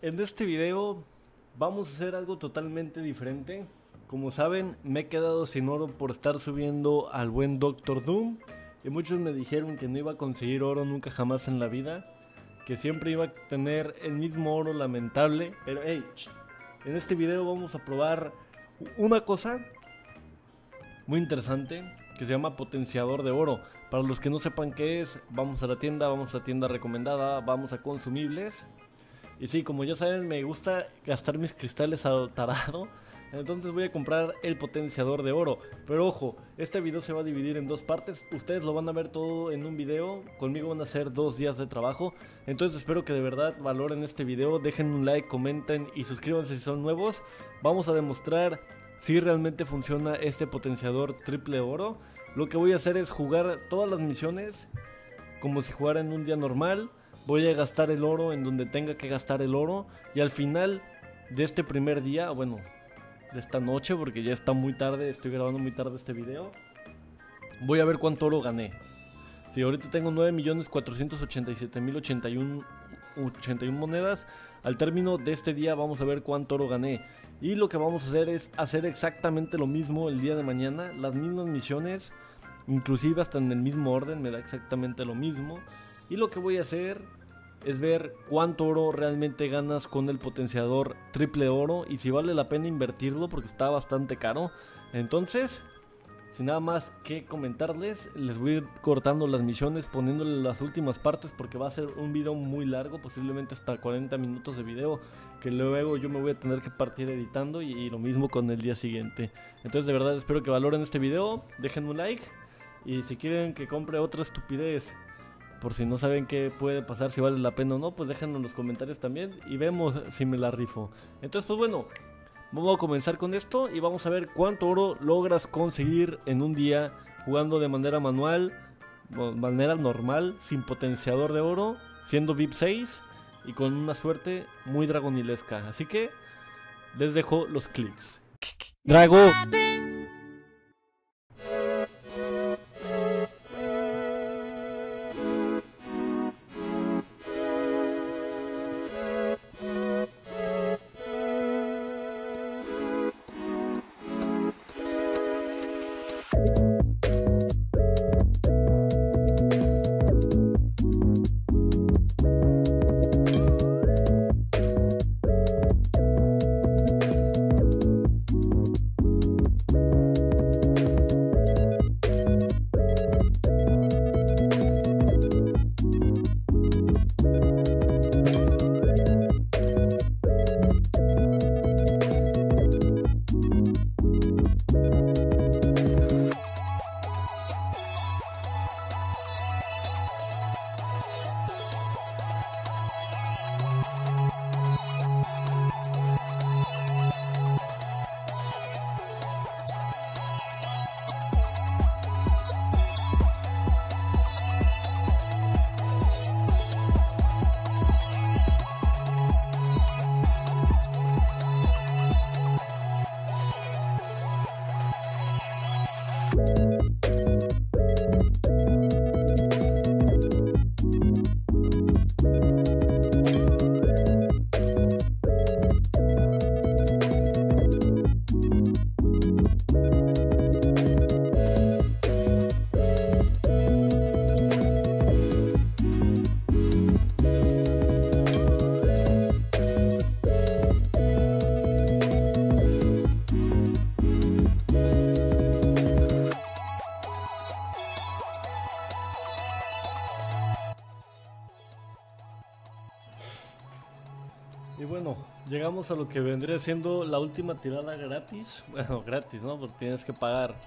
En este video vamos a hacer algo totalmente diferente. Como saben, me he quedado sin oro por estar subiendo al buen Doctor Doom. Y muchos me dijeron que no iba a conseguir oro nunca jamás en la vida. Que siempre iba a tener el mismo oro lamentable. Pero hey, en este video vamos a probar una cosa muy interesante que se llama potenciador de oro. Para los que no sepan qué es, vamos a la tienda recomendada, vamos a consumibles. Y sí, como ya saben, me gusta gastar mis cristales a tarado. Entonces voy a comprar el potenciador de oro. Pero ojo, este video se va a dividir en dos partes. Ustedes lo van a ver todo en un video. Conmigo van a ser 2 días de trabajo. Entonces espero que de verdad valoren este video. Dejen un like, comenten y suscríbanse si son nuevos. Vamos a demostrar si realmente funciona este potenciador triple oro. Lo que voy a hacer es jugar todas las misiones como si jugara en un día normal. Voy a gastar el oro en donde tenga que gastar el oro. Y al final de este primer día, bueno, de esta noche, porque ya está muy tarde, estoy grabando muy tarde este video, voy a ver cuánto oro gané. Si ahorita tengo 9.487.081 monedas. Al término de este día vamos a ver cuánto oro gané. Y lo que vamos a hacer es hacer exactamente lo mismo el día de mañana. Las mismas misiones, inclusive hasta en el mismo orden, me da exactamente lo mismo. Y lo que voy a hacer es ver cuánto oro realmente ganas con el potenciador triple oro y si vale la pena invertirlo porque está bastante caro. Entonces, sin nada más que comentarles, les voy a ir cortando las misiones, poniéndole las últimas partes porque va a ser un video muy largo, posiblemente hasta 40 minutos de video, que luego yo me voy a tener que partir editando y lo mismo con el día siguiente. Entonces de verdad espero que valoren este video, dejen un like y si quieren que compre otra estupidez, por si no saben qué puede pasar, si vale la pena o no, pues déjenlo en los comentarios también y vemos si me la rifo. Entonces pues bueno, vamos a comenzar con esto y vamos a ver cuánto oro logras conseguir en un día jugando de manera manual, manera normal, sin potenciador de oro, siendo VIP 6 y con una suerte muy dragonilesca. Así que les dejo los clips. Drago. Y bueno, llegamos a lo que vendría siendo la última tirada gratis. Bueno, gratis, ¿no? Porque tienes que pagar.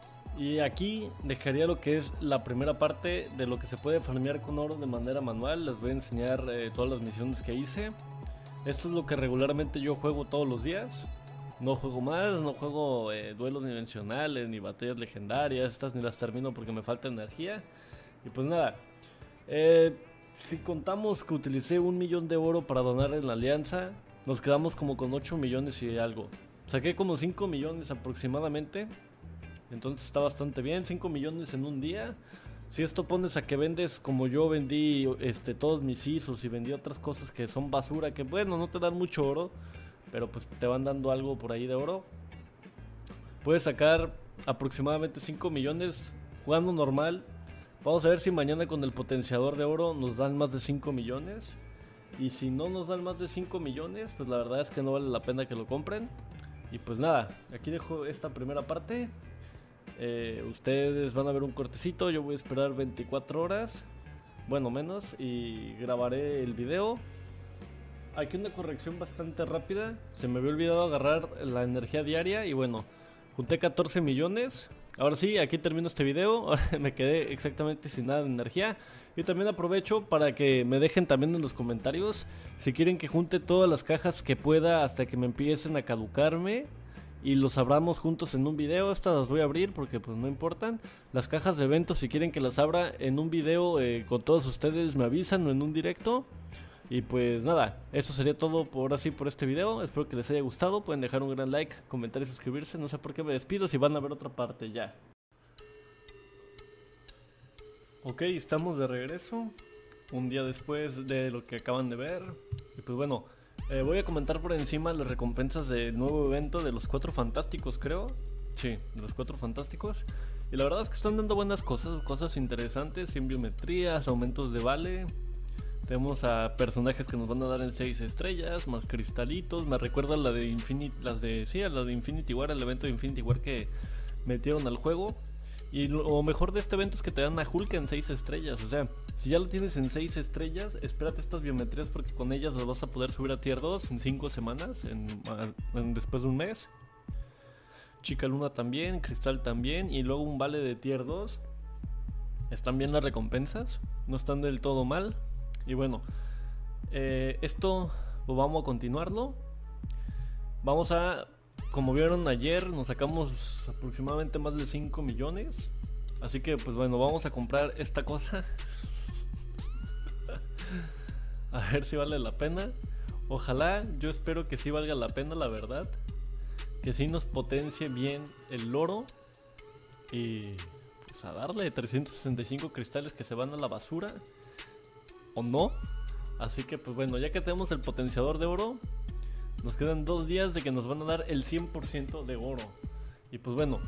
Y aquí dejaría lo que es la primera parte de lo que se puede farmear con oro de manera manual. Les voy a enseñar todas las misiones que hice. Esto es lo que regularmente yo juego todos los días. No juego más, no juego duelos dimensionales, ni batallas legendarias. Estas ni las termino porque me falta energía. Y pues nada, si contamos que utilicé 1 millón de oro para donar en la alianza, nos quedamos como con 8 millones y algo. Saqué como 5 millones aproximadamente. Entonces está bastante bien, 5 millones en un día. Si esto pones a que vendes como yo vendí todos mis ISOs y vendí otras cosas que son basura, que bueno, no te dan mucho oro, pero pues te van dando algo por ahí de oro. Puedes sacar aproximadamente 5 millones jugando normal. Vamos a ver si mañana con el potenciador de oro nos dan más de 5 millones. Y si no nos dan más de 5 millones, pues la verdad es que no vale la pena que lo compren. Y pues nada, aquí dejo esta primera parte. Ustedes van a ver un cortecito, yo voy a esperar 24 horas, bueno menos, y grabaré el video. Aquí una corrección bastante rápida, se me había olvidado agarrar la energía diaria y bueno, junté 14 millones. Ahora sí, aquí termino este video, me quedé exactamente sin nada de energía. Y también aprovecho para que me dejen también en los comentarios si quieren que junte todas las cajas que pueda hasta que me empiecen a caducarme y los abramos juntos en un video. Estas las voy a abrir porque pues no importan. Las cajas de eventos, si quieren que las abra en un video con todos ustedes, me avisan o en un directo. Y pues nada, eso sería todo por así por este video. Espero que les haya gustado. Pueden dejar un gran like, comentar y suscribirse. No sé por qué me despido si van a ver otra parte ya. Ok, estamos de regreso. Un día después de lo que acaban de ver. Y pues bueno, voy a comentar por encima las recompensas del nuevo evento de los 4 fantásticos, creo. Sí, de los 4 fantásticos. Y la verdad es que están dando buenas cosas, cosas interesantes, sin biometrías, aumentos de vale. Tenemos a personajes que nos van a dar en 6 estrellas, más cristalitos. Me recuerda a la de Infinity, a la de Infinity War, el evento de Infinity War que metieron al juego. Y lo mejor de este evento es que te dan a Hulk en 6 estrellas. O sea, si ya lo tienes en 6 estrellas, espérate estas biometrías porque con ellas lo vas a poder subir a tier 2 en 5 semanas, después de un mes. Chica Luna también, Cristal también, y luego un vale de tier 2. Están bien las recompensas, no están del todo mal. Y bueno, esto pues vamos a continuarlo. Vamos a... Como vieron ayer, nos sacamos aproximadamente más de 5 millones. Así que pues bueno, vamos a comprar esta cosa. A ver si vale la pena. Ojalá, yo espero que sí valga la pena, la verdad. Que sí nos potencie bien el oro. Y pues a darle 365 cristales que se van a la basura. ¿O no? Así que pues bueno, ya que tenemos el potenciador de oro, nos quedan 2 días de que nos van a dar el 100% de oro. Y pues bueno,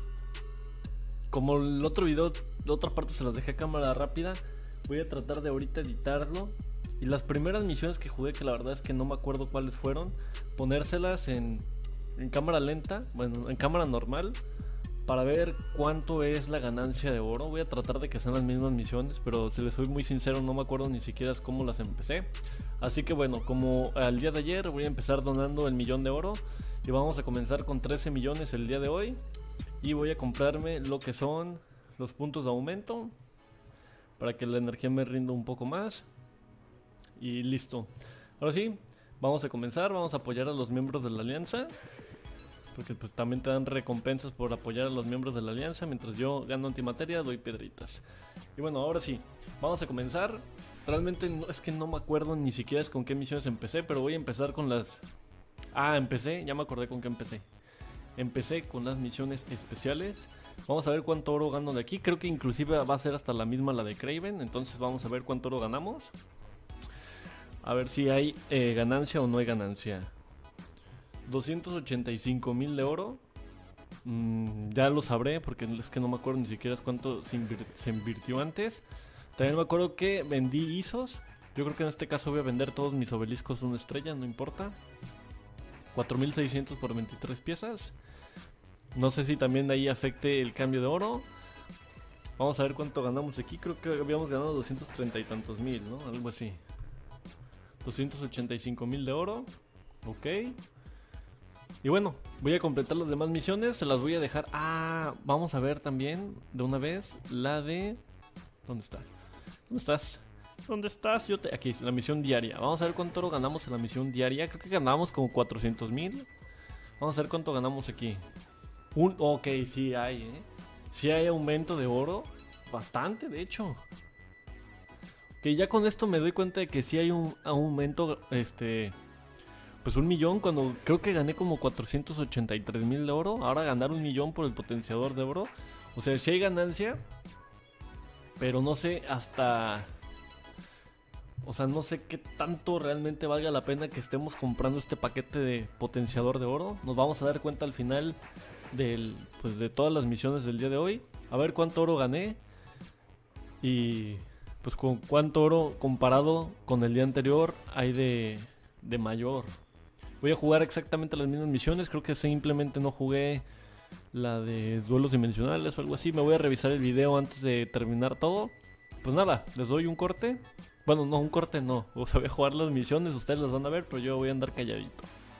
como el otro video, la otra parte se las dejé a cámara rápida, voy a tratar de ahorita editarlo. Y las primeras misiones que jugué, que la verdad es que no me acuerdo cuáles fueron, ponérselas en cámara lenta, bueno, en cámara normal, para ver cuánto es la ganancia de oro. Voy a tratar de que sean las mismas misiones, pero si les soy muy sincero, no me acuerdo ni siquiera cómo las empecé. Así que bueno, como al día de ayer, voy a empezar donando el 1.000.000 de oro. Y vamos a comenzar con 13 millones el día de hoy. Y voy a comprarme lo que son los puntos de aumento, para que la energía me rinda un poco más. Y listo. Ahora sí, vamos a comenzar, vamos a apoyar a los miembros de la alianza. Porque pues también te dan recompensas por apoyar a los miembros de la alianza. Mientras yo gano antimateria, doy piedritas. Y bueno, ahora sí, vamos a comenzar. Realmente no, es que no me acuerdo ni siquiera es con qué misiones empecé, pero voy a empezar con las... empecé, ya me acordé con qué empecé. Empecé con las misiones especiales. Vamos a ver cuánto oro gano de aquí. Creo que inclusive va a ser hasta la misma la de Kraven. Entonces vamos a ver cuánto oro ganamos. A ver si hay ganancia o no hay ganancia. 285.000 de oro. Ya lo sabré porque es que no me acuerdo ni siquiera cuánto se invirtió antes. También me acuerdo que vendí ISOs. Yo creo que en este caso voy a vender todos mis obeliscos de 1 estrella, no importa. 4.600 por 23 piezas. No sé si también de ahí afecte el cambio de oro. Vamos a ver cuánto ganamos aquí. Creo que habíamos ganado 230 y tantos mil, ¿no? Algo así. 285.000 de oro. Ok. Y bueno, voy a completar las demás misiones. Se las voy a dejar. Vamos a ver también de una vez la de... ¿Dónde está? ¿Dónde estás? ¿Dónde estás? Aquí, la misión diaria. Vamos a ver cuánto oro ganamos en la misión diaria. Creo que ganamos como 400.000. Vamos a ver cuánto ganamos aquí. Ok, sí hay, Sí hay aumento de oro. Bastante, de hecho. Que ya con esto me doy cuenta de que sí hay un aumento, pues 1.000.000 cuando creo que gané como 483.000 de oro. Ahora ganar 1.000.000 por el potenciador de oro. O sea, si hay ganancia. pero no sé hasta... O sea, no sé qué tanto realmente valga la pena que estemos comprando este paquete de potenciador de oro. Nos vamos a dar cuenta al final pues de todas las misiones del día de hoy. A ver cuánto oro gané. Y pues con cuánto oro comparado con el día anterior hay de mayor. Voy a jugar exactamente las mismas misiones. Creo que simplemente no jugué la de duelos dimensionales o algo así. Me voy a revisar el video antes de terminar todo. Pues nada, les doy un corte. Bueno, no, un corte no. O sea, voy a jugar las misiones, ustedes las van a ver, pero yo voy a andar calladito.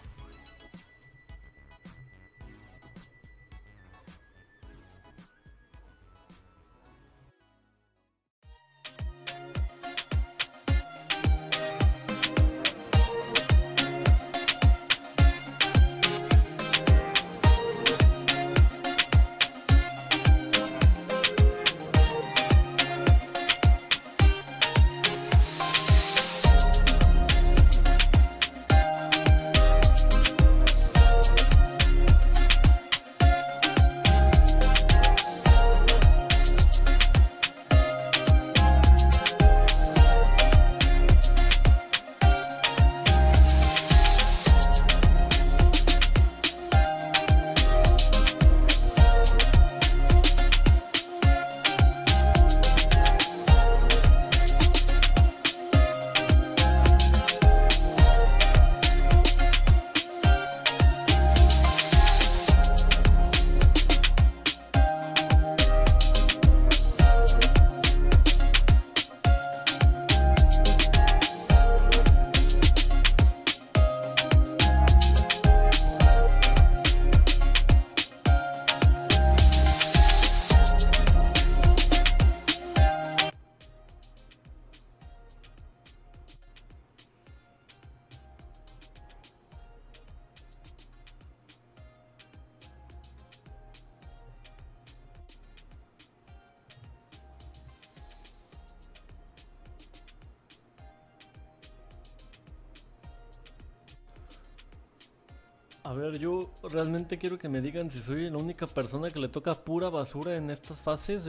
A ver, yo realmente quiero que me digan si soy la única persona que le toca pura basura en estas fases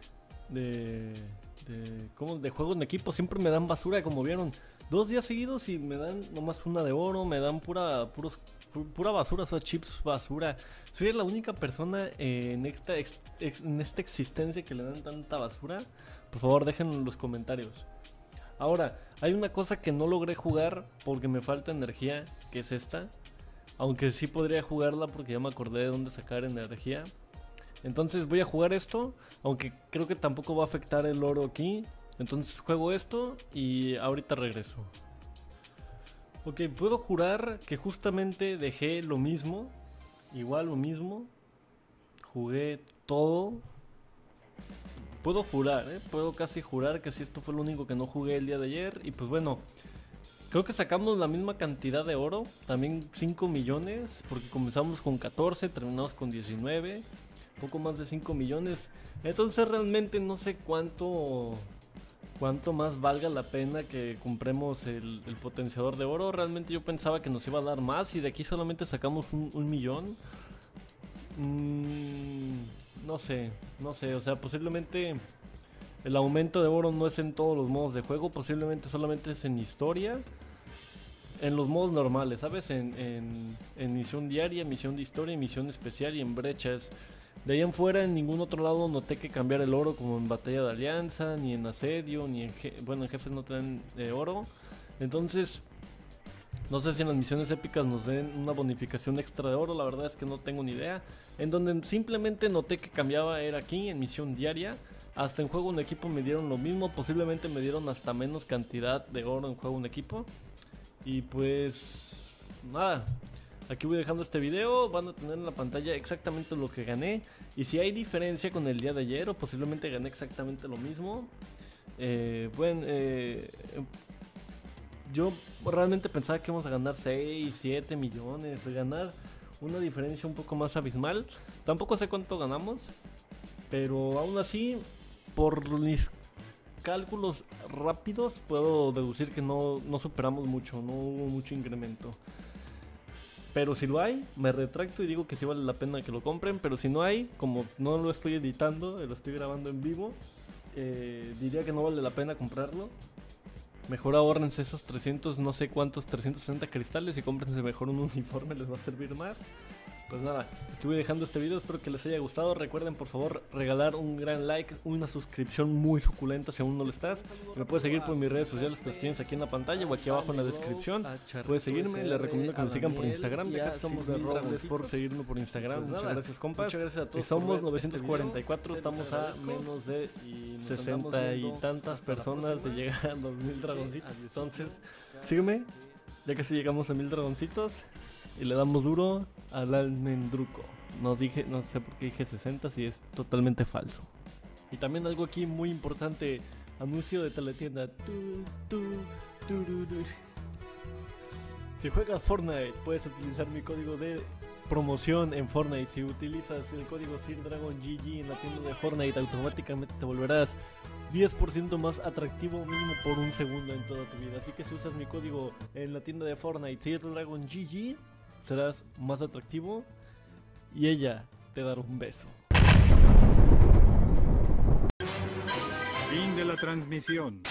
de, ¿cómo? De juegos en equipo. Siempre me dan basura, como vieron. 2 días seguidos y me dan nomás una de oro, me dan pura basura, o sea, chips basura. Soy la única persona en esta existencia que le dan tanta basura. Por favor, déjenlo en los comentarios. Ahora, hay una cosa que no logré jugar porque me falta energía, que es esta. Aunque sí podría jugarla porque ya me acordé de dónde sacar energía. Entonces voy a jugar esto, aunque creo que tampoco va a afectar el oro aquí. Entonces juego esto y ahorita regreso. Ok, puedo jurar que justamente dejé lo mismo. Igual lo mismo. Jugué todo. Puedo jurar, puedo casi jurar que si esto fue lo único que no jugué el día de ayer. Y pues bueno, creo que sacamos la misma cantidad de oro. También 5 millones. Porque comenzamos con 14, terminamos con 19. Poco más de 5 millones. Entonces realmente no sé cuánto más valga la pena que compremos el potenciador de oro. Realmente yo pensaba que nos iba a dar más. Y de aquí solamente sacamos un millón. No sé. O sea, posiblemente el aumento de oro no es en todos los modos de juego. Posiblemente solamente es en historia. En los modos normales, ¿sabes? En misión diaria, misión de historia, misión especial y en brechas. De ahí en fuera, en ningún otro lado noté que cambiar el oro, como en batalla de alianza, ni en asedio, ni en bueno, en jefes no te dan oro. Entonces, no sé si en las misiones épicas nos den una bonificación extra de oro, la verdad es que no tengo ni idea. En donde simplemente noté que cambiaba era aquí, en misión diaria. Hasta en juego en equipo me dieron lo mismo, posiblemente me dieron hasta menos cantidad de oro en juego en equipo. Y pues nada, aquí voy dejando este video. Van a tener en la pantalla exactamente lo que gané. Y si hay diferencia con el día de ayer, o posiblemente gané exactamente lo mismo. Yo realmente pensaba que íbamos a ganar 6, 7 millones. Ganar una diferencia un poco más abismal. Tampoco sé cuánto ganamos, pero aún así, por mis cálculos rápidos puedo deducir que no superamos mucho, no hubo mucho incremento. Pero si lo hay, me retracto y digo que sí vale la pena que lo compren. Pero si no hay, como no lo estoy editando, lo estoy grabando en vivo, diría que no vale la pena comprarlo. Mejor ahórrense esos 300, no sé cuántos, 360 cristales y cómprense mejor un uniforme, les va a servir más. Pues nada, aquí voy dejando este video, espero que les haya gustado. Recuerden por favor regalar un gran like, una suscripción muy suculenta si aún no lo estás. Me puedes seguir por mis redes sociales que los tienes aquí en la pantalla o aquí abajo en la descripción. Puedes seguirme, les recomiendo que me sigan por Instagram, ya casi somos de robles por seguirme por Instagram. Muchas gracias compas, muchas gracias a todos. Somos 944, estamos a menos de 60 y tantas personas de llegar a los 1000 dragoncitos. Entonces sígueme, ya casi llegamos a 1000 dragoncitos. Y le damos duro al almendruco. No sé por qué dije 60 si es totalmente falso. Y también algo aquí muy importante. Anuncio de teletienda. Si juegas Fortnite puedes utilizar mi código de promoción en Fortnite. Si utilizas el código SirDragonGG en la tienda de Fortnite, automáticamente te volverás 10% más atractivo mínimo por un segundo en toda tu vida. Así que si usas mi código en la tienda de Fortnite, SirDragonGG, serás más atractivo y ella te dará un beso. Fin de la transmisión.